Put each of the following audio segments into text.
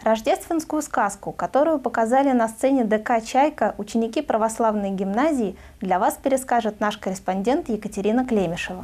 Рождественскую сказку, которую показали на сцене ДК «Чайка» ученики православной гимназии, для вас перескажет наш корреспондент Екатерина Клемешева.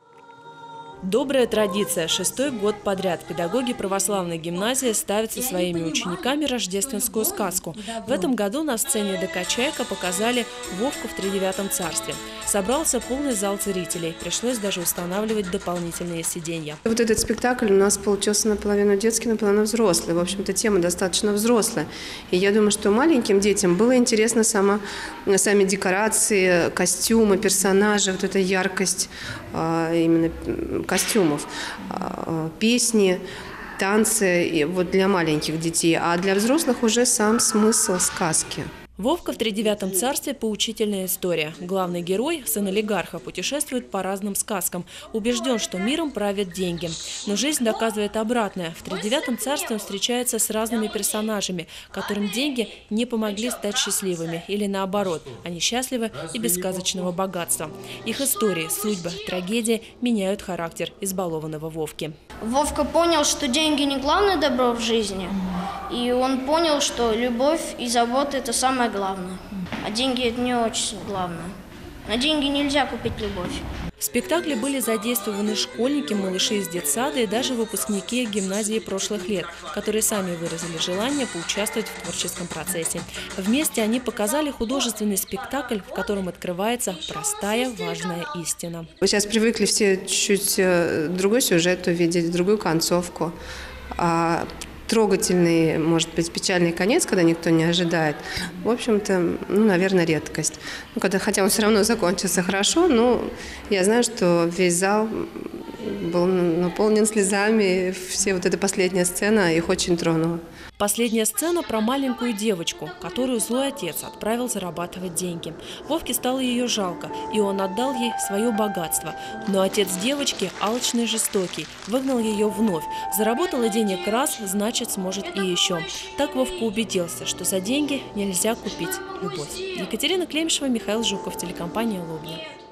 Добрая традиция. 6-й год подряд педагоги православной гимназии ставят со своими учениками рождественскую сказку. В этом году на сцене ДК «Чайка» показали «Вовку в тридевятом царстве». Собрался полный зал зрителей. Пришлось даже устанавливать дополнительные сиденья. Вот этот спектакль у нас получился наполовину детский, наполовину взрослый. В общем-то, тема достаточно взрослая. И я думаю, что маленьким детям было интересно сами декорации, костюмы, персонажи, вот эта яркость именно костюмов, песни, танцы и вот для маленьких детей, а для взрослых уже сам смысл сказки. «Вовка в тридевятом царстве» – поучительная история. Главный герой, сын олигарха, путешествует по разным сказкам. Убежден, что миром правят деньги. Но жизнь доказывает обратное. В тридевятом царстве он встречается с разными персонажами, которым деньги не помогли стать счастливыми. Или наоборот, они счастливы и без сказочного богатства. Их истории, судьбы, трагедии меняют характер избалованного Вовки. Вовка понял, что деньги не главное добро в жизни. И он понял, что любовь и забота – это самое главное. А деньги – это не очень главное. На деньги нельзя купить любовь. В спектакле были задействованы школьники, малыши из детсада и даже выпускники гимназии прошлых лет, которые сами выразили желание поучаствовать в творческом процессе. Вместе они показали художественный спектакль, в котором открывается простая, важная истина. Вы сейчас привыкли все чуть-чуть другой сюжет увидеть, другую концовку. Трогательный, может быть, печальный конец, когда никто не ожидает, в общем-то, наверное, редкость. Хотя он все равно закончился хорошо, но я знаю, что весь зал был наполнен слезами. Все вот эта последняя сцена их очень тронула. Последняя сцена про маленькую девочку, которую злой отец отправил зарабатывать деньги. Вовке стало ее жалко, и он отдал ей свое богатство. Но отец девочки, алчный и жестокий, выгнал ее вновь. Заработала денег раз, значит, сможет и еще. Так Вовка убедился, что за деньги нельзя купить любовь. Екатерина Клемешева, Михаил Жуков, телекомпания «Лобня».